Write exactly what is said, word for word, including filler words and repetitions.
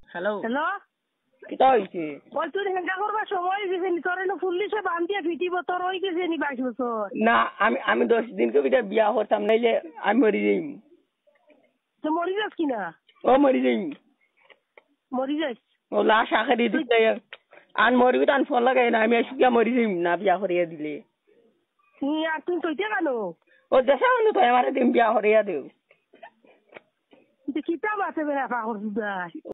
Hello hello কিটা হইছে? ওই তুই হেঙ্গা করবার সময় গেছে নি তোর এনে পুলিশে বান্ধিয়া ফিটিব তোর ওই গেছে নি বাইশ বছর না আমি আমি দশ দিন কবিটা বিয়া করতাম নাইলে আমি মরি যাইম। তো মরি যাস কিনা ও মরি যাইম। মরি যাস ও লাশ আখেরি দিতে আন মরিবি তান ফল লাগাই না আমি শুকিয়া মরি যাইম না বিয়া করিয়া দিলে। তুই আর তুই কইতে কেন ও দেশা মানু তো আমার দিন বিয়া করিয়া দেও। কিতাব আছে বেড়া পাগল